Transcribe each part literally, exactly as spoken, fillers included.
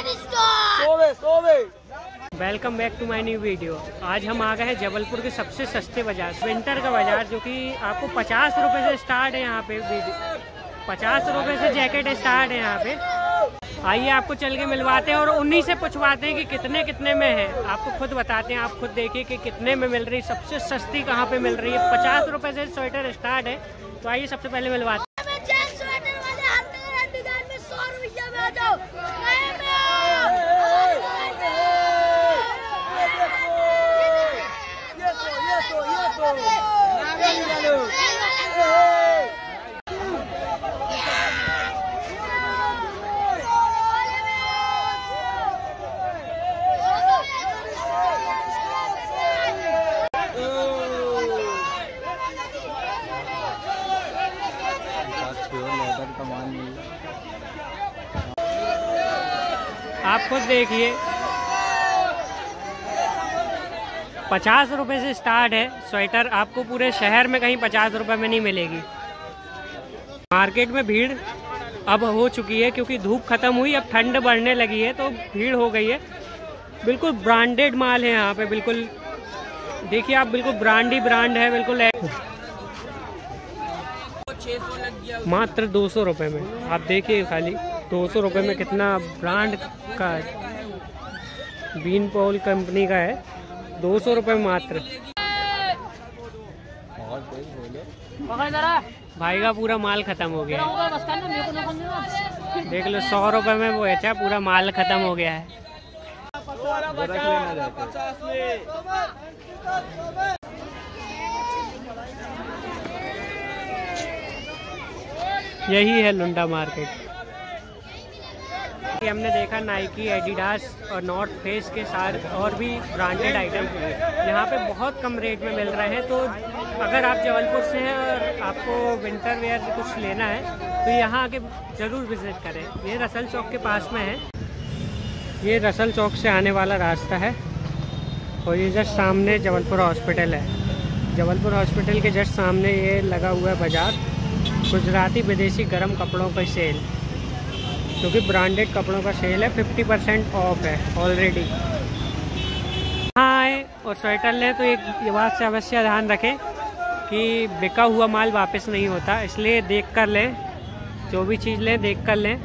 Welcome back to my new video. आज हम आ गए हैं जबलपुर के सबसे सस्ते बाजार, विंटर का बाजार, जो कि आपको पचास रुपए से स्टार्ट है। यहाँ पे पचास रुपए से जैकेट स्टार्ट है यहाँ पे। आइए आपको चल के मिलवाते हैं और उन्हीं से पूछवाते हैं कि कितने कितने में है। आपको खुद बताते हैं, आप खुद देखिए कि कितने में मिल रही है, सबसे सस्ती कहाँ पे मिल रही है। पचास रुपए से स्वेटर स्टार्ट है। तो आइए सबसे पहले मिलवाते हैं। आप खुद देखिए, पचास रुपए से स्टार्ट है स्वेटर। आपको पूरे शहर में कहीं पचास रुपए में नहीं मिलेगी। मार्केट में भीड़ अब हो चुकी है क्योंकि धूप खत्म हुई, अब ठंड बढ़ने लगी है तो भीड़ हो गई है। बिल्कुल ब्रांडेड माल है यहाँ पे, बिल्कुल देखिए आप, बिल्कुल ब्रांड ही ब्रांड है। बिल्कुल मात्र दो सौ रुपये में आप देखिए, खाली दो सौ रुपये में कितना ब्रांड का है। बीन पॉल कंपनी का है, दो सौ रुपये मात्र। भाई का पूरा माल खत्म हो गया है। देख लो, सौ रुपये में वो अच्छा पूरा माल खत्म हो गया है। यही है लुंडा मार्केट। हमने देखा नाइकी, एडिडास और नॉर्थ फेस के साथ और भी ब्रांडेड आइटम यहाँ पे बहुत कम रेट में मिल रहे हैं। तो अगर आप जबलपुर से हैं और आपको विंटर वेयर कुछ लेना है तो यहाँ आके ज़रूर विज़िट करें। ये रसल चौक के पास में है। ये रसल चौक से आने वाला रास्ता है और ये जस्ट सामने जबलपुर हॉस्पिटल है। जबलपुर हॉस्पिटल के जस्ट सामने ये लगा हुआ है बाज़ार, गुजराती विदेशी गर्म कपड़ों का सेल, क्योंकि ब्रांडेड कपड़ों का सेल है। फिफ्टी परसेंट ऑफ है ऑलरेडी। हाँ आए और स्वेटर लें तो एक ये बात से अवश्य ध्यान रखें कि बिका हुआ माल वापस नहीं होता, इसलिए देख कर लें। जो भी चीज़ लें देख कर लें।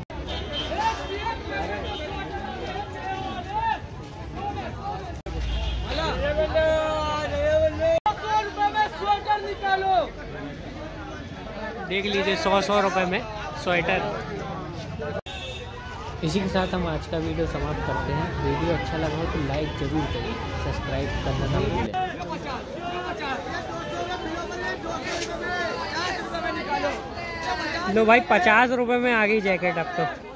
देख लीजिए, सौ सौ रुपये में स्वेटर। इसी के साथ हम आज का वीडियो समाप्त करते हैं। वीडियो अच्छा लगा हो तो लाइक जरूर करिए, सब्सक्राइब करना ना भूलें। लो भाई, पचास रुपए में आ गई जैकेट अब तो।